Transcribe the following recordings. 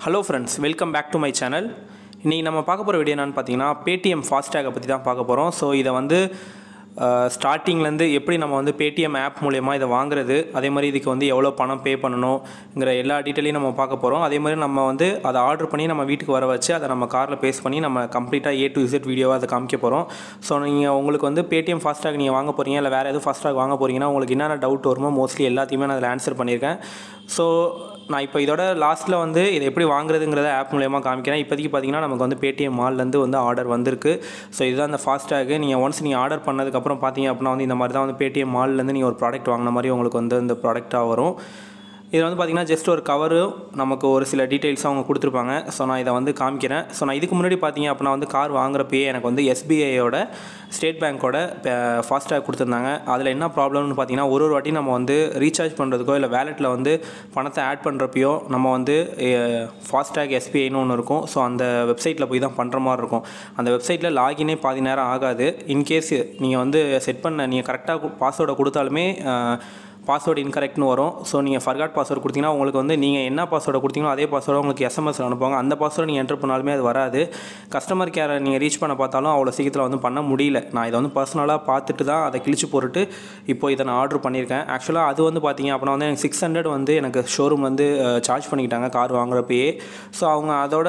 Hello friends, welcome back to my channel. இன்னைக்கு நம்ம பார்க்க போற வீடியோ என்னன்னு பாத்தீங்கன்னா PAYTM Fastag பத்தி தான் பார்க்க போறோம். சோ இத வந்து ஸ்டார்டிங்ல இருந்து எப்படி நம்ம வந்து PAYTM ஆப் மூலமா இத வாங்குறது, அதே மாதிரி இதுக்கு வந்து எவ்வளவு பணம் பே பண்ணனும்ங்கற எல்லா டீடைலையும் நம்ம பார்க்க போறோம். அதே மாதிரி நம்ம வந்து அத ஆர்டர் பண்ணி நம்ம வீட்டுக்கு வர வச்சு அத நம்ம கார்ல பேஸ்ட் பண்ணி நம்ம கம்ப்ளீட்டா A to Z வீடியோவா அத காமிக்க போறோம். சோ நீங்க உங்களுக்கு வந்து PAYTM Fastag நீங்க வாங்க போறீங்க இல்ல வேற ஏதாவது Fastag வாங்க போறீங்கன்னா உங்களுக்கு என்னென்ன டவுட் வருமோ மோஸ்ட்லி எல்லாத்தையுமே நான் அதுல ஆன்சர் பண்ணிருக்கேன். சோ நான் இப்போ இதோட லாஸ்ட்ல வந்து இத எப்படி வாங்குறதுங்கறத ஆப் மூலமா காமிக்கிறேன். இப்போதைக்கு பாத்தீங்கன்னா நமக்கு வந்து PAYTM மால்ல இருந்து வந்து ஆர்டர் வந்திருக்கு. சோ இதுதான் அந்த Fastag. நீங்க once நீங்க ஆர்டர் பண்ணதுக்கு அப்புறம் பாத்தீங்க அப்படினா வந்து இந்த மாதிரி தான் வந்து PAYTM மால்ல இருந்து நீங்க ஒரு ப்ராடக்ட் வாங்குன மாதிரி உங்களுக்கு வந்து இந்த ப்ராடக்ட்டா வரும். இது வந்து பாத்தீங்கன்னா ஜஸ்ட் ஒரு கவர் நமக்கு ஒரு சில டீடைல்ஸ் அவங்க கொடுத்திருப்பாங்க. சோ நான் இத வந்து காமிக்கிறேன். சோ நான் இதுக்கு முன்னாடி பாத்தீங்க அப்படினா வந்து கார் வாங்குறப்பயே எனக்கு வந்து SBI யோட ஸ்டேட் பேங்கோட Fastag கொடுத்திருந்தாங்க. அதுல என்ன ப்ராப்ளம்னு பாத்தீங்கன்னா ஒரு வாட்டி நம்ம வந்து ரீசார்ஜ் பண்றதுக்கோ இல்ல வாலெட்ல வந்து பணத்தை ஆட் பண்றப்பயோ நம்ம வந்து Fastag SBI ன்னு ஒன்னு இருக்கும். சோ அந்த வெப்சைட்ல போய் தான் பண்ற மாதிரி இருக்கும். அந்த வெப்சைட்ல லாகினே பாதி நேரம் ஆகாது. இன் கேஸ் நீங்க வந்து செட் பண்ண நீங்க கரெக்ட்டா பாஸ்வேர்டை கொடுத்தாலுமே பாஸ்வேர்ட் இன்கரெக்ட்னு வரும். சோ நீங்க forgot பாஸ்வேர்ட் கொடுத்தீங்கன்னா உங்களுக்கு வந்து நீங்க என்ன பாஸ்வேர்டை கொடுத்தீங்களோ அதே பாஸ்வேர்டை உங்களுக்கு SMS ல அனுப்புவாங்க. அந்த பாஸ்வேர்டை நீங்க என்டர் பண்ணாலுமே அது வராது. கஸ்டமர் கேரை நீங்க ரீச் பண்ண பார்த்தாலும் அவ்வளவு சீக்கிரத்துல வந்து பண்ண முடியல. நான் இத வந்து பர்சனலா பார்த்துட்டு தான் அதை கிழிச்சு போட்டுட்டு இப்போ இத நான் ஆர்டர் பண்ணிருக்கேன். एक्चुअली அது வந்து பாத்தீங்க அப்படினா வந்து எனக்கு 600 வந்து எனக்கு ஷோரூம் வந்து சார்ஜ் பண்ணிட்டாங்க கார் வாங்குறப்பயே. சோ அவங்க அதோட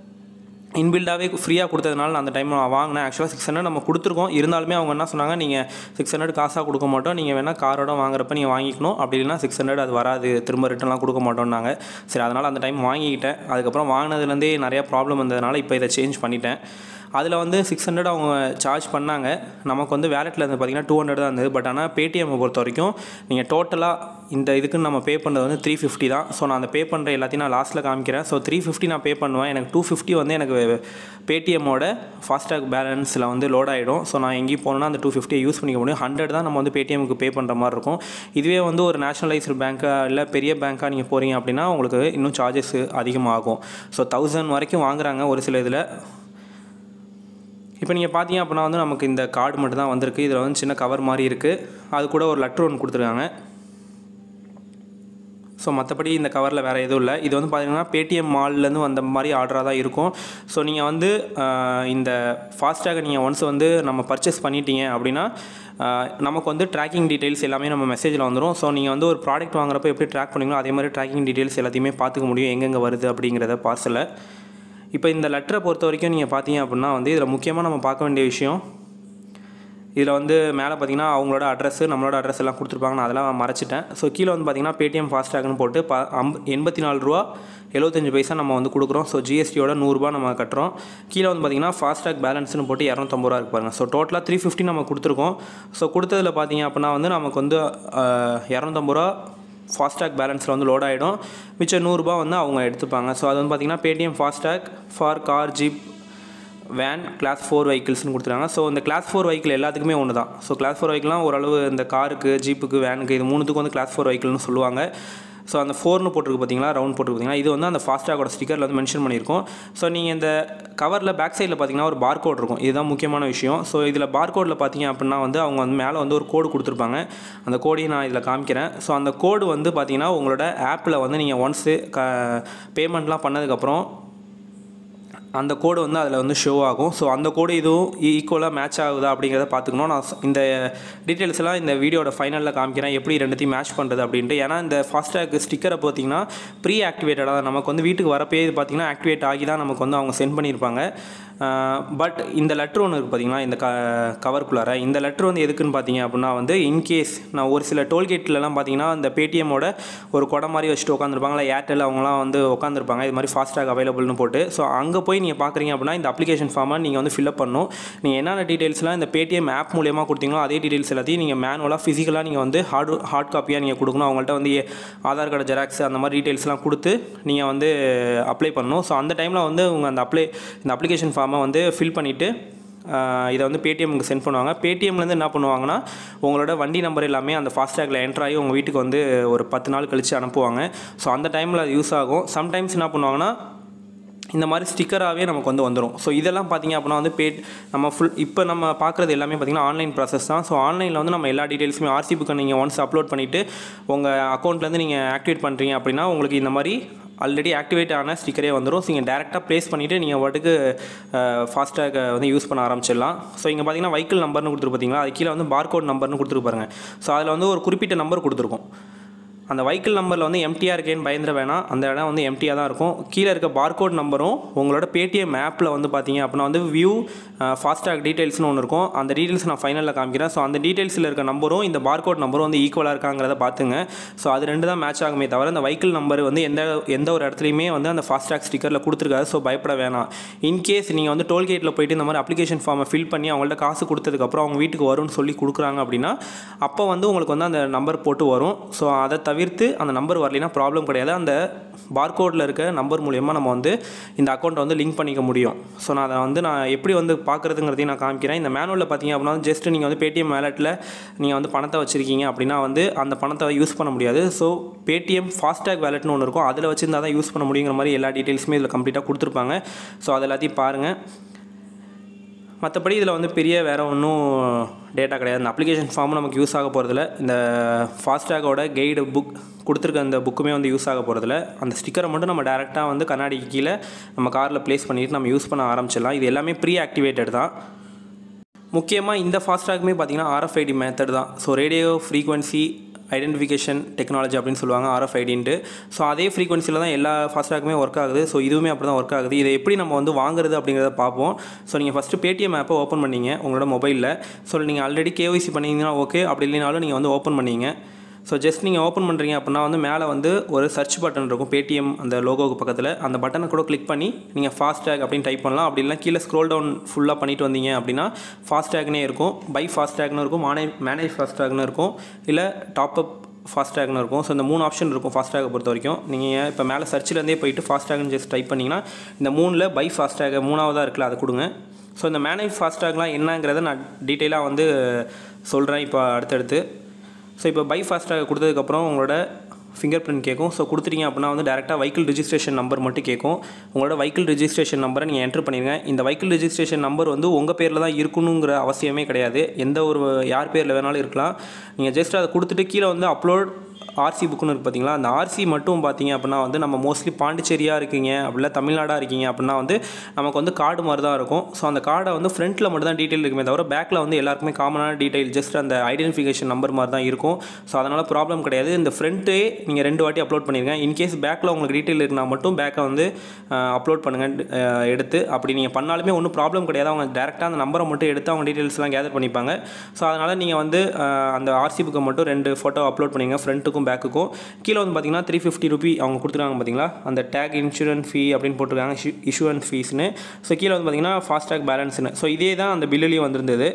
இன்பில்டாவே ஃப்ரீயா கொடுத்ததனால நான் அந்த டைம் நான் வாங்குனேன். एक्चुअली 600 நம்ம கொடுத்துறோம். இருந்தாலுமே அவங்க என்ன சொன்னாங்க நீங்க 600 காசா கொடுக்க மாட்டோம். நீங்க வேணா காரோட வாங்குறப்ப நீங்க வாங்கிக்கணும். அப்படி இல்லனா 600 அது வராது. திரும்ப ரிட்டர்ன்லாம் கொடுக்க மாட்டோம்னாங்க. சரி அதனால அந்த டைம் வாங்கிட்டேன். அதுக்கு அப்புறம் வாங்குனதுல இருந்தே நிறைய ப்ராப்ளம் வந்ததனால இப்போ இத சேஞ்ச் பண்ணிட்டேன். அதுல வந்து 600 அவங்க சார்ஜ் பண்ணாங்க. நமக்கு வந்து வாலெட்ல இருந்து பாத்தீங்கன்னா 200 தான் இருந்தது. பட் ஆனா PAYTM பொறுத்த வரைக்கும் நீங்க டோட்டலா இந்த இதுக்கு நம்ம பே பண்றது வந்து 350 தான். சோ நான் அந்த பே பண்ற எல்லாத்தையும் நான் லாஸ்ட்ல காமிக்கிறேன். சோ 350 நான் பே பண்ணுவேன். எனக்கு 250 வந்து எனக்கு PAYTM ஓட Fastag பேலன்ஸ்ல வந்து லோட் ஆயிடும். சோ நான் எங்கேயும் போறேன்னா அந்த 250 யூஸ் பண்ணிக்க முடியும். 100 தான் நம்ம வந்து PAYTM க்கு பே பண்ற மாதிரி இருக்கும். இதுவே வந்து ஒரு நேஷனலைஸ்டு பேங்கா இல்ல பெரிய பேங்கா நீங்க போறீங்க அப்படினா உங்களுக்கு இன்னும் சார்ஜஸ் அதிகமாகும். சோ 1000 வரைக்கும் வாங்குறாங்க ஒரு சில இதுல. இப்போ நீங்க பாத்தீங்க அப்படினா வந்து நமக்கு இந்த கார்டு மட்டும் தான் வந்திருக்கு. இதுல வந்து சின்ன கவர் மாதிரி இருக்கு. அது கூட ஒரு லெட்டர் ஒன்னு கொடுத்திருக்காங்க. சோ மத்தபடி இந்த கவர்ல வேற எதுவும் இல்ல. இது வந்து பாத்தீங்கன்னா PAYTM மால்ல இருந்து வந்த மாதிரி ஆர்டரா தான் இருக்கும். சோ நீங்க வந்து இந்த Fastag நீங்க once வந்து நம்ம பர்ச்சேஸ் பண்ணிட்டீங்க அப்படினா நமக்கு வந்து ட்ராக்கிங் டீடைல்ஸ் எல்லாமே நம்ம மெசேஜ்ல வந்துரும். சோ நீங்க வந்து ஒரு ப்ராடக்ட் வாங்குறப்ப எப்படி ட்ராக் பண்ணுவீங்களோ அதே மாதிரி ட்ராக்கிங் டீடைல்ஸ் எல்லாத்தையுமே பாத்துக்க முடியும். எங்கங்க வருது அப்படிங்கறத பார்சல்ல. இப்போ இந்த லெட்டரை பொறுத்த வரைக்கும் நீங்க பாத்தீங்க அப்படினா வந்து இதுல முக்கியமா நம்ம பார்க்க வேண்டிய விஷயம் இதுல வந்து மேலே பாத்தீங்கன்னா அவங்களோட அட்ரஸ் நம்மளோட அட்ரஸ் எல்லாம் கொடுத்திருப்பாங்க. நான் அதெல்லாம் மறைச்சிட்டேன். சோ கீழ வந்து பாத்தீங்கன்னா PAYTM Fastag ன்னு போட்டு ₹84.75 நம்ம வந்து கொடுக்குறோம். சோ GST யோட ₹100 நம்ம கட்டறோம். கீழ வந்து பாத்தீங்கன்னா Fastag பேலன்ஸ் ன்னு போட்டு ₹250 இருக்கு பாருங்க. சோ டோட்டலா 350 நம்ம கொடுத்திருக்கோம். சோ கொடுத்ததுல பாத்தீங்க அப்படினா வந்து நமக்கு வந்து ₹250 Fastag பேலன்ஸ்ல வந்து லோட் ஆயிடும். மிச்ச ₹100 வந்து அவங்க எடுத்துப்பாங்க. சோ அது வந்து பாத்தீங்கன்னா PAYTM Fastag for car, jeep, van, class 4 vehicles னு கொடுத்துறாங்க. சோ இந்த class 4 vehicle எல்லாத்துக்குமே ஒண்ணுதான். சோ class 4 vehicle ஓரளவு இந்த காருக்கு, ஜீப்புக்கு, வேனுக்கு இது மூணுத்துக்கும் வந்து class 4 vehicle னு சொல்லுவாங்க. சோ அந்த 4 னு போட்டுருக்கு பாத்தீங்களா, ரவுண்ட் போட்டுருக்கு பாத்தீங்களா, இது வந்து அந்த Fastag ஓட ஸ்டிக்கர்ல வந்து மென்ஷன் பண்ணிருக்கும். சோ நீங்க இந்த கவர்ல பேக் சைடுல பாத்தீங்கன்னா ஒரு பார்கோட் இருக்கும். இதுதான் முக்கியமான விஷயம். சோ இதுல பார்கோட்ல பாத்தீங்க அப்படினா வந்து அவங்க வந்து மேலே வந்து ஒரு கோட் கொடுத்திருப்பாங்க. அந்த கோடையும் நான் இதுல காமிக்கிறேன். சோ அந்த கோட் வந்து பாத்தீங்கன்னா உங்களோட ஆப்ல வந்து நீங்க once பேமெண்ட்லாம் பண்ணதுக்கு அப்புறம் அந்த கோட் வந்து அதுல வந்து ஷோ ஆகும். சோ அந்த கோட் இதுவும் ஈக்குவலா மேட்ச் ஆகுதா அப்படிங்கறத பாத்துக்கணும். நான் இந்த டீடைல்ஸ் எல்லாம் இந்த வீடியோட ஃபைனல்ல காமிக்கிறேன். எப்படி ரெண்டுத்தையும் மேட்ச் பண்றது அப்படினு. ஏனா இந்த Fastag ஸ்டிக்கரை பாத்தீங்கன்னா ப்ரீ ஆக்டிவேட்டடா நமக்கு வந்து வீட்டுக்கு வரப்பே இது பாத்தீங்கன்னா ஆக்டிவேட் ஆகி தான் நமக்கு வந்து அவங்க சென்ட் பண்ணிருப்பாங்க. பட் இந்த லெட்டர் ஒன்னு இருக்கு பாத்தீங்களா இந்த கவர்க்குள்ளார. இந்த லெட்டர் வந்து எதுக்குன்னு பாத்தீங்க அப்படினா வந்து இன் கேஸ் நான் ஒரு சில டோல்கேட்ல எல்லாம் பாத்தீங்கன்னா இந்த PAYTM ஓட ஒரு கொடை மாதிரி வச்சிட்டு உட்கார்ந்திருப்பாங்க. ஏர்டெல் அவங்கலாம் வந்து உட்கார்ந்திருப்பாங்க. இது மாதிரி Fastag அவேலபிள்னு போட்டு. சோ அங்க போய் நீங்க பாக்குறீங்க அப்படினா இந்த அப்ளிகேஷன் ஃபார்மை நீங்க வந்து ஃபில் அப் பண்ணனும். நீங்க என்னென்ன டீடைல்ஸ்லாம் இந்த PAYTM ஆப் மூலமா கொடுத்தீங்களோ அதே டீடைல்ஸ் எல்லாத்தையும் நீங்க மேனுவலா பிசிக்கலா நீங்க வந்து ஹார்ட் காப்பியா நீங்க கொடுக்கணும். அவங்கள்ட்ட வந்து ஆதார் கார்டு ஜெராக்ஸ் அந்த மாதிரி டீடைல்ஸ்லாம் கொடுத்து நீங்க வந்து அப்ளை பண்ணனும். சோ அந்த டைம்ல வந்து உங்க அந்த அப்ளிகேஷன் ஃபார்மை வந்து ஃபில் பண்ணிட்டு இத வந்து PAYTM க்கு சென்ட் பண்ணுவாங்க. PAYTM ல இருந்து என்ன பண்ணுவாங்கன்னா உங்களோட வண்டி நம்பர் எல்லாமே அந்த Fastag ல என்டர் ஆகி உங்க வீட்டுக்கு வந்து ஒரு 10 நாள் கழிச்சு அனுப்புவாங்க. சோ அந்த டைம்ல அது யூஸ் ஆகும். சம் டைம்ஸ் என்ன பண்ணுவாங்கன்னா இந்த மாதிரி ஸ்டிக்கராவே நமக்கு வந்து வந்துரும். சோ இதெல்லாம் பாத்தீங்க அப்படினா வந்து நம்ம இப்போ நம்ம பார்க்குறது எல்லாமே பாத்தீங்கன்னா ஆன்லைன் process தான். சோ ஆன்லைன்ல வந்து நம்ம எல்லா டீடைல்ஸுமே RC புக் நீங்க once அப்லோட் பண்ணிட்டு உங்க அக்கவுண்ட்ல இருந்து நீங்க ஆக்டிவேட் பண்றீங்க அப்படினா உங்களுக்கு இந்த மாதிரி ஆல்ரெடி ஆக்டிவேட் ஆன ஸ்டிக்கரே வந்துடும். ஸோ நீங்கள் டேரெக்டாக ப்ளேஸ் பண்ணிவிட்டு நீங்கள் வாட்டுக்கு ஃபாஸ்டாகை வந்து யூஸ் பண்ண ஆரம்பிச்சிடலாம். ஸோ இங்கே பார்த்தீங்கன்னா வெஹிக்கிள் நம்பர்னு கொடுத்துரு பார்த்தீங்களா, அது கீழே வந்து பார்கோட் நம்பர்னு கொடுத்துருப்பாருங்க. ஸோ அதில் வந்து ஒரு குறிப்பிட்ட நம்பர் கொடுத்துருக்கும். அந்த வெஹிக்கிள் நம்பரில் வந்து எம்டியாக இருக்கேன்னு பயந்துட வேணாம், அந்த இடம் வந்து எம்டியாக தான் இருக்கும். கீழே இருக்க பார்கோட் நம்பரும் உங்களோட பேடிஎம் ஆப்பில் வந்து பார்த்தீங்க அப்படின்னா வந்து வியூ ஃபாஸ்டாக் டீட்டெயில்ஸ்னு ஒன்று இருக்கும். அந்த டீட்டெயில்ஸ் நான் ஃபைனலில் காமிக்கிறேன். ஸோ அந்த டீட்டெயில்ஸில் இருக்க நம்பரும் இந்த பார்கோட் நம்பரும் வந்து ஈக்குவலாக இருக்காங்கிறத பார்த்துங்க. ஸோ அது ரெண்டு தான் மேட்ச் ஆகுமே தவிர அந்த வெஹிக்கிள் நம்பர் வந்து எந்த ஒரு இடத்துலையுமே வந்து அந்த ஃபாஸ்டாக் ஸ்டிக்கரில் கொடுத்துருக்காது. ஸோ பயப்பட வேணாம். இன்கேஸ் நீங்கள் வந்து டோல்கேட்டில் போய்ட்டு இந்த மாதிரி அப்ளிகேஷன் ஃபார்மை ஃபில் பண்ணி அவங்கள்ட்ட காசு கொடுத்ததுக்கப்புறம் அவங்க வீட்டுக்கு வரும்னு சொல்லி கொடுக்குறாங்க அப்படின்னா அப்போ வந்து உங்களுக்கு வந்து அந்த நம்பர் போட்டு வரும். ஸோ அதை தவிர்த்து அந்த நம்பர் வரலைன்னா ப்ராப்ளம் கிடையாது. அந்த பார்கோடில் இருக்க நம்பர் மூலமா நம்ம வந்து இந்த அக்கௌண்ட்டை வந்து லிங்க் பண்ணிக்க முடியும். ஸோ நான் எப்படி வந்து பார்க்குறதுங்கிறதையும் நான் காமிக்கிறேன். இந்த மேனுவலில் பார்த்தீங்க அப்படின்னா ஜஸ்ட் நீங்கள் வந்து பேடிஎம் வேலெட்டில் நீங்கள் வந்து பணத்தை வச்சுருக்கீங்க அப்படின்னா வந்து அந்த பணத்தை யூஸ் பண்ண முடியாது. ஸோ பேடிஎம் ஃபாஸ்டாக் வேலெட்னு ஒன்று இருக்கும், அதில் வச்சுருந்தா தான் யூஸ் பண்ண முடியுங்கிற மாதிரி எல்லா டீட்டெயில்ஸுமே இதில் கம்ப்ளீட்டாக கொடுத்துருப்பாங்க. ஸோ அது எல்லாத்தையும் பாருங்கள். மற்றபடி இதில் வந்து பெரிய வேறு ஒன்றும் டேட்டா கிடையாது. இந்த அப்ளிகேஷன் ஃபார்ம் நமக்கு யூஸ் ஆக போகிறதில்ல. இந்த ஃபாஸ்டாகோட கைடு புக் கொடுத்துருக்க அந்த புக்குமே வந்து யூஸ் ஆக போகிறதில்ல. அந்த ஸ்டிக்கரை மட்டும் நம்ம டேரெக்டாக வந்து கண்ணாடிக்கு கீழே நம்ம காரில் ப்ளேஸ் பண்ணிவிட்டு நம்ம யூஸ் பண்ண ஆரம்பிச்சிடலாம். இது எல்லாமே ப்ரீ ஆக்டிவேட்டட் தான். முக்கியமாக இந்த ஃபாஸ்டாகுமே பார்த்திங்கன்னா RFID மெத்தட் தான். So radio frequency identification technology அப்படின்னு சொல்லுவாங்க, RFIDன்ட்டு. ஸோ அதே ஃப்ரீக்வன்சியில் தான் எல்லா ஃபாஸ்டாகுமே ஒர்க் ஆகுது. ஸோ இதுவுமே அப்படி தான் ஒர்க் ஆகுது. இதை எப்படி நம்ம வந்து வாங்குறது அப்படிங்கிறத பார்ப்போம். ஸோ நீங்கள் ஃபஸ்ட்டு பேடிஎம் ஆப்பை ஓப்பன் பண்ணிங்க உங்களோட மொபைலில். ஸோ நீங்கள் ஆல்ரெடி KYC பண்ணிங்கன்னா ஓகே, அப்படி இல்லைனாலும் நீங்கள் வந்து ஓப்பன் பண்ணிங்க. ஸோ ஜஸ்ட் நீங்கள் ஓப்பன் பண்ணுறீங்க அப்படின்னா வந்து மேலே வந்து ஒரு சர்ச் பட்டன் இருக்கும் பேடிஎம் அந்த லோகோவுக்கு பக்கத்தில். அந்த பட்டனை கூட கிளிக் பண்ணி நீங்கள் ஃபாஸ்டாக் அப்படின்னு டைப் பண்ணலாம். அப்படி இல்லைனா கீழே ஸ்க்ரோல் டவுன் ஃபுல்லாக பண்ணிட்டு வந்தீங்க அப்படின்னா ஃபாஸ்டாக்னே இருக்கும், பை ஃபாஸ்டாக்னு இருக்கும், மேனேஜ் ஃபாஸ்டாக்னு இருக்கும், இல்லை டாப் அப் ஃபாஸ்டாக்னு இருக்கும். ஸோ இந்த 3 ஆப்ஷன் இருக்கும் ஃபாஸ்டாகை பொறுத்த வரைக்கும். நீங்கள் இப்போ மேலே சர்ச்சிலேருந்தே போயிட்டு ஃபாஸ்டாக்னு ஜஸ்ட் டைப் பண்ணிங்கன்னா இந்த 3ல் பை ஃபாஸ்டாக் 3ஆவதாக இருக்குல்ல, அதை கொடுங்க. ஸோ இந்த மேனேஜ் ஃபாஸ்டாக்லாம் என்னங்கிறத நான் டீட்டெயிலாக வந்து சொல்கிறேன் இப்போ அடுத்தடுத்து. ஸோ இப்போ பை ஃபாஸ்டாக கொடுத்ததுக்கப்புறம் உங்களோட ஃபிங்கர் பிரிண்ட் கேட்கும். ஸோ கொடுத்துட்டீங்க அப்படின்னா வந்து டேரெக்டாக வெஹிக்கிள் ரிஜிஸ்ட்ரேஷன் நம்பர் மட்டும் கேட்கும். உங்களோட வெஹிக்கிள் ரிஜிஸ்ட்ரேஷன் நம்பரை நீங்கள் என்ட்ரு பண்ணிடுங்க. இந்த வெஹிக்கிள் ரிஜிஸ்ட்ரேஷன் நம்பர் வந்து உங்கள் பேரில் தான் இருக்கணுங்கிற அவசியமே கிடையாது. எந்த ஒரு யார் பேரில் வேணாலும் இருக்கலாம். நீங்கள் ஜஸ்ட் அதை கொடுத்துட்டு கீழே வந்து அப்லோட் RC புக்குன்னு இருக்குது பார்த்தீங்களா, அந்த RC மட்டும் பார்த்தீங்க அப்படின்னா வந்து நம்ம மோஸ்ட்லி பாண்டிச்சேரியாக இருக்கீங்க அப்படின்னா தமிழ்நாடாக இருக்கீங்க அப்படின்னா வந்து நமக்கு வந்து கார்டு மாதிரி தான் இருக்கும். ஸோ அந்த கார்டை வந்து ஃப்ரண்ட்டில் மட்டும் தான் டீட்டெயில் இருக்குமே தவிர பேக்கில் வந்து எல்லாருக்குமே காமனான டீட்டெயில் ஜஸ்ட் அந்த ஐடென்டிஃபிகேஷன் நம்பர் மாதிரி தான் இருக்கும். ஸோ அதனால் ப்ராப்ளம் கிடையாது. இந்த ஃப்ரண்ட்டே நீங்கள் 2 வாட்டி அப்லோட் பண்ணிடுங்க. இன்கேஸ் பேக்கில் உங்களுக்கு டீட்டெயில் இருக்குன்னா மட்டும் பேக்கை வந்து அப்லோட் பண்ணுங்கள் எடுத்து. அப்படி நீங்கள் பண்ணாலுமே ஒன்றும் ப்ராப்ளம் கிடையாது. அவங்க டேரெக்டாக அந்த நம்பரை மட்டும் எடுத்து அவங்க டீட்டெயில்ஸ்லாம் கேதர் பண்ணிப்பாங்க. ஸோ அதனால் நீங்கள் வந்து அந்த RC புக்கை மட்டும் 2 ஃபோட்டோ அப்லோட் பண்ணிங்க, ஃப்ரண்ட்டுக்கும் பேக்குக்கும். கீழே வந்து பார்த்தீங்கன்னா 350 ரூபி அவங்க கொடுத்துருக்காங்க பார்த்தீங்களா, அந்த டேக் இன்சூரன்ஸ் ஃபீ அப்படின்னு போட்டிருக்காங்க, இஷ்யூரன்ஸ் ஃபீஸ்னு. ஸோ கீழே வந்து பார்த்தீங்கன்னா ஃபாஸ்டாக் பேலன்ஸ்னு. ஸோ இதே தான் அந்த பில்லுலேயும் வந்திருந்தது.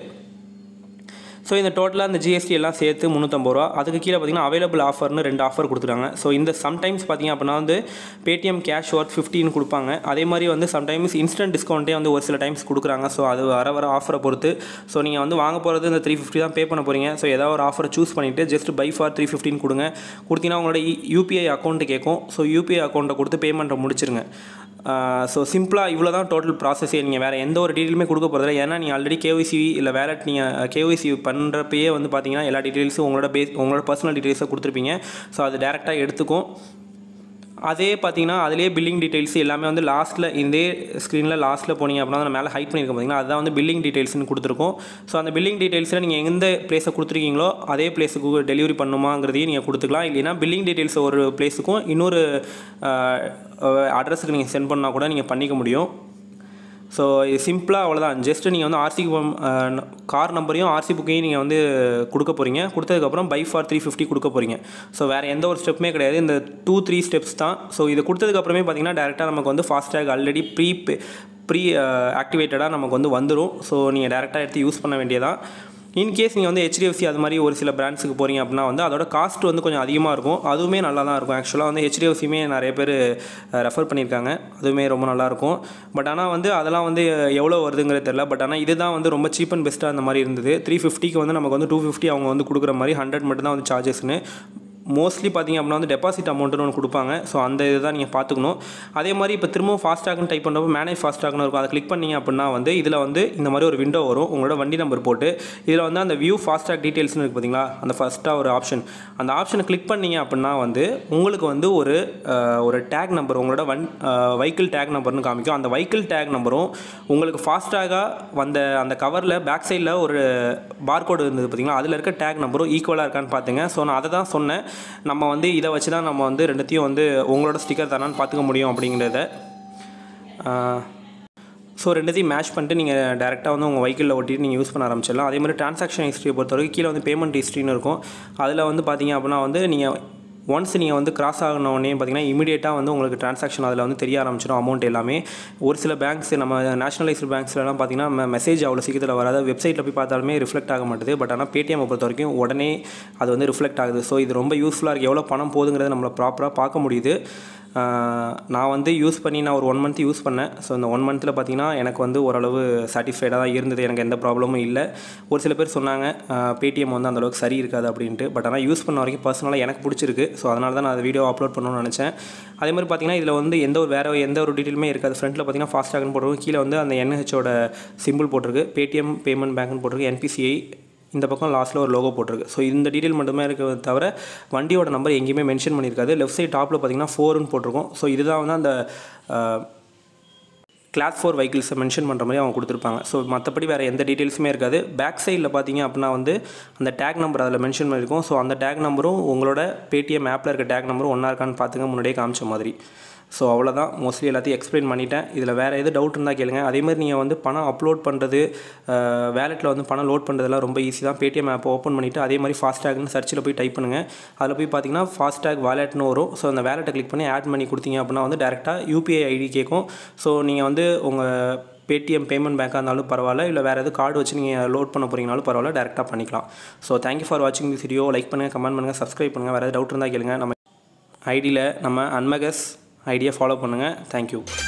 ஸோ இந்த டோட்டலாக அந்த GST எல்லாம் சேர்த்து 350 ரூபா. அதுக்கு கீழே பார்த்தீங்கன்னா அவைலபிள் ஆஃபர்னு 2 ஆஃபர் கொடுத்துருக்காங்க. ஸோ இந்த சம்டைம்ஸ் பார்த்தீங்க அப்படின்னா வந்து பேடிஎம் கேஷ் ஒர்த் 15 கொடுப்பாங்க. அதே மாதிரி வந்து சம்டைம்ஸ் இன்ஸ்டன்ட் டிஸ்கவுண்ட்டே வந்து ஒரு சில டைம்ஸ் கொடுக்குறாங்க. ஸோ அது வர ஆஃபரை பொறுத்து. ஸோ நீங்கள் வந்து வாங்க போகிறது இந்த 350 தான் பே பண்ண போகிறீங்க. ஸோ ஏதாவது ஒரு ஆஃபரை சூஸ் பண்ணிவிட்டு ஜஸ்ட் பை ஃபார் 315 கொடுங்க. கொடுத்தீங்கன்னா உங்களோட UPI அக்கௌண்ட்டு கேட்கும். ஸோ UPI அக்கௌண்ட்டை கொடுத்து பேமெண்ட்டை முடிச்சிருங்க. ஸோ சிம்பிளாக இவ்வளோ தான் டோட்டல் ப்ராசஸே. நீங்கள் வேறு எந்த ஒரு டீட்டெயிலுமே கொடுக்க போகிறதில்ல. ஏன்னா நீங்கள் ஆல்ரெடி KYC இல்லை வேலட் நீங்கள் KYC பண்ணுறப்பயே வந்து பார்த்தீங்கன்னா எல்லா டீட்டெயில்ஸும் உங்களோட பர்சனல் டீட்டெயில்ஸை கொடுத்துருப்பீங்க. ஸோ அது டேரெக்டாக எடுத்துக்கும். அதே பார்த்தீங்கன்னா அதிலே பில்லிங் டீட்டெயில்ஸ் எல்லாமே வந்து லாஸ்ட்டில் இதே ஸ்க்ரீனில் லாஸ்ட்டில் போனீங்க அப்படின்னா நான் மேலே ஹைட் பண்ணியிருக்கேன் பார்த்தீங்கன்னா அதுதான் வந்து பில்லிங் டீட்டெயில்ஸ்னு கொடுத்துருக்கோம். ஸோ அந்த பில்லிங் டீட்டெயில்ஸில் நீங்கள் எந்த பிளேஸை கொடுத்துருக்கீங்களோ அதே பிளேஸுக்கு டெலிவரி பண்ணுமாங்கிறதையும் நீங்கள் கொடுத்துக்கலாம். இல்லைன்னா பில்லிங் டீட்டெயில்ஸ் ஒரு பிளேஸுக்கும் இன்னொரு அட்ரஸுக்கு நீங்கள் சென்ட் பண்ணால் கூட நீங்கள் பண்ணிக்க முடியும். ஸோ இது சிம்பிளாக அவ்வளோதான். ஜஸ்ட்டு நீங்கள் வந்து RC கார் நம்பரையும் RC புக்கையும் நீங்கள் வந்து கொடுக்க போகிறீங்க. கொடுத்ததுக்கப்புறம் பை ஃபார் 350 கொடுக்க போகிறீங்க. ஸோ வேறு எந்த ஒரு ஸ்டெப்புமே கிடையாது. இந்த 2-3 ஸ்டெப்ஸ் தான். ஸோ இது கொடுத்ததுக்கப்புறமே பார்த்தீங்கன்னா டேரெக்டாக நமக்கு வந்து ஃபாஸ்டாக் ஆல்ரெடி ப்ரீ ஆக்டிவேட்டடாக நமக்கு வந்து வந்துடும். ஸோ நீங்கள் டேரெக்டாக எடுத்து யூஸ் பண்ண வேண்டியதான். இன்கேஸ் நீங்கள் வந்து HDFC அது மாதிரி ஒரு சில பிராண்ட்ஸுக்கு போகிறீங்க அப்படின்னா வந்து அதோட காஸ்ட் வந்து கொஞ்சம் அதிகமாக இருக்கும். அதுவுமே நல்லா தான் இருக்கும். ஆக்சுவலாக வந்து HDFCயுமே நிறைய பேர் ரெஃபர் பண்ணியிருக்காங்க. அதுவுமே ரொம்ப நல்லாயிருக்கும். பட் ஆனால் வந்து அதெல்லாம் வந்து எவ்வளோ வருதுங்கிறது தெரியல. பட் ஆனால் இதுதான் வந்து ரொம்ப சீப் அண்ட் பெஸ்ட்டாக அந்த மாதிரி இருந்தது. 350க்கு வந்து நமக்கு வந்து 250 அவங்க வந்து கொடுக்குற மாதிரி 100 மட்டும் தான் வந்து சார்ஜஸ்னு. மோஸ்ட்லி பார்த்திங்க அப்படின்னா வந்து டெபாசிட் அமௌண்ட்டுன்னு ஒன்று கொடுப்பாங்க. ஸோ அந்த இதை தான் நீங்கள் பார்த்துக்கணும். அதே மாதிரி இப்போ திரும்பவும் ஃபாஸ்டாக்னு டைப் பண்ணுறப்போ மேனேஜ் ஃபாஸ்டாக்னு இருக்கும். அதை கிளிக் பண்ணிங்க அப்படின்னா வந்து இதில் வந்து இந்த மாதிரி ஒரு விண்டோ வரும். உங்களோட வண்டி நம்பர் போட்டு இதில் வந்து அந்த வியூ ஃபாஸ்டாக் டீட்டெயில்ஸ்னு இருக்குது பார்த்தீங்களா, அந்த ஃபஸ்ட்டாக ஒரு ஆப்ஷன், அந்த ஆப்ஷனை கிளிக் பண்ணிங்க அப்படின்னா வந்து உங்களுக்கு வந்து ஒரு டேக் நம்பர், உங்களோட வெஹிக்கிள் டேக் நம்பர்னு காமிக்கும். அந்த வெஹிக்கிள் டேக் நம்பரும் உங்களுக்கு ஃபாஸ்டாக வந்த அந்த கவரில் பேக் சைடில் ஒரு பார்கோடு இருந்தது பார்த்தீங்களா, அதில் இருக்க டேக் நம்பரும் ஈக்குவலாக இருக்கான்னு பார்த்துங்க. ஸோ நான் அதை தான் சொன்னேன், நம்ம வந்து இதை வச்சு தான் நம்ம வந்து ரெண்டுத்தையும் வந்து உங்களோட ஸ்டிக்கர் தானான்னு பார்த்துக்க முடியும் அப்படிங்கிறத. ஸோ ரெண்டுத்தையும் மேட்ச் பண்ணிட்டு நீங்கள் டேரெக்டாக வந்து உங்கள் வெஹிக்கிளில் ஒட்டிட்டு நீங்கள் யூஸ் பண்ண ஆரம்பிச்சிடலாம். அதே மாதிரி ட்ரான்சாக்ஷன் ஹிஸ்ட்ரியை பொறுத்தவரைக்கும் கீழே வந்து பேமெண்ட் ஹிஸ்ட்ரின்னு இருக்கும். அதில் வந்து பார்த்தீங்க அப்படின்னா வந்து நீங்கள் ஒன்ஸ் நீங்கள் வந்து கிராஸ் ஆகினோடனே பார்த்தீங்கன்னா இமீடியட்டாக வந்து உங்களுக்கு ட்ரான்சாக்ஷன் அதில் வந்து தெரிய ஆரம்பிச்சிடும் அமௌண்ட் எல்லாமே. ஒரு சில பேங்க்ஸ், நம்ம நேஷனலைஸ்டு பேங்க்ஸ்லாம் பார்த்தீங்கன்னா மெசேஜ் அவ்வளோ சீக்கிரத்தில் வராது, வெப்சைட்டில் போய் பார்த்தாலுமே ரிஃப்ளெக்ட் ஆக மாட்டுது. பட் ஆனால் பேடிஎம் பொறுத்த வரைக்கும் உடனே அது வந்து ரிஃப்ளெக்ட் ஆகுது. ஸோ இது ரொம்ப யூஸ்ஃபுல்லாக இருக்குது. எவ்வளோ பணம் போகுதுங்கிறத நம்மளை ப்ராப்பராக பார்க்க முடியுது. நான் வந்து யூஸ் பண்ணி நான் ஒரு 1 மந்த் யூஸ் பண்ணேன். ஸோ இந்த 1 மந்தில் பார்த்திங்கன்னா எனக்கு வந்து ஓரளவு சாட்டிஸ்ஃபைடாக தான் இருந்தது, எனக்கு எந்த ப்ராப்ளமும் இல்லை. ஒரு சில பேர் சொன்னாங்க பேடிஎம் வந்து அந்தளவுக்கு சரி இருக்காது அப்படின்ட்டு. பட் ஆனால் யூஸ் பண்ண வரைக்கும் பர்சனலாக எனக்கு பிடிச்சிருக்கு. ஸோ அதனால தான் நான் அந்த வீடியோ அப்லோட் பண்ணணும்னு நினச்சேன். அதே மாதிரி பார்த்திங்கன்னா இதில் வந்து எந்த ஒரு டீட்டெயிலுமே இருக்காது. ஃப்ரண்ட்டில் பார்த்திங்கன்னா ஃபாஸ்டாக்னு போட்டிருக்கு, கீழே வந்து அந்த என்ஹெச்சோட சிம்பிள் போட்டிருக்கு, பேடிஎம் பேமெண்ட் பேங்க்னு போட்டிருக்கு, என்பிசிஐ, இந்த பக்கம் லாஸ்ட்டில் ஒரு லோகோ போட்டிருக்கு. ஸோ இந்த டீட்டெயில் மட்டுமே இருக்கிறத தவிர வண்டியோட நம்பர் எங்கேயுமே மென்ஷன் பண்ணியிருக்காது. லெஃப்ட் சைட் டாப்பில் பார்த்தீங்கன்னா 4ன்னு போட்டிருக்கும். ஸோ இதுதான் வந்து அந்த கிளாஸ் 4 வெஹிக்கிள்ஸை மென்ஷன் பண்ணுற மாதிரி அவங்க கொடுத்துருப்பாங்க. ஸோ மற்றபடி வேறு எந்த டீட்டெயில்ஸுமே இருக்காது. பேக் சைடில் பார்த்தீங்க அப்படின்னா வந்து அந்த டேக் நம்பர் அதில் மென்ஷன் பண்ணியிருக்கும். ஸோ அந்த டேக் நம்பரும் உங்களோட பேடிஎம் ஆப்பில் இருக்க டேக் நம்பரும் ஒன்றா இருக்கான்னு பார்த்துங்க, முன்னாடியே காமிச்ச மாதிரி. ஸோ அவ்வளோதான், மோஸ்ட்லி எல்லாத்தையும் எக்ஸ்பிளைன் பண்ணிட்டேன். இதில் வேறு எது டவுட் இருந்தால் கேளுங்க. அதேமாதிரி நீங்கள் வந்து பணம் அப்லோட் பண்ணுறது, வேலெட்டில் வந்து பணம் லோட் பண்ணுறதுலாம் ரொம்ப ஈஸி தான். பேடிஎம் ஆப்பை ஓப்பன் பண்ணிவிட்டு அதே மாதிரி ஃபாஸ்டாக்னு சர்ச்சில் போய் டைப் பண்ணுங்கள். அதில் போய் பார்த்தீங்கன்னா ஃபாஸ்டாக் வாலெட்னு வரும். ஸோ அந்த வேலெட்டை கிளிக் பண்ணி ஆட் பண்ணி கொடுத்தீங்க அப்படின்னா வந்து டேரெக்டாக யூபிஐ ஐடி கேட்கும். ஸோ நீங்கள் வந்து உங்கள் பேடிஎம் பேமெண்ட் பேங்காக இருந்தாலும் பரவாயில்ல, இல்லை வேறு எதுவும் கார்டு வச்சு நீங்கள் லோட் பண்ண போகிறீங்கனாலும் பரவாயில்ல, டேரெக்டாக பண்ணிக்கலாம். ஸோ தேங்க்யூ ஃபார் வாட்சிங் திஸ் வீடியோ. லைக் பண்ணுங்கள், கமெண்ட் பண்ணுங்கள், சப்ஸ்கிரைப் பண்ணுங்கள். வேறு எதாவது டவுட் இருந்தால் கேளுங்க. நம்ம ஐடியில் நம்ம அன்மேஜஸ் ஐடியை ஃபாலோ பண்ணுங்கள். தேங்க்யூ.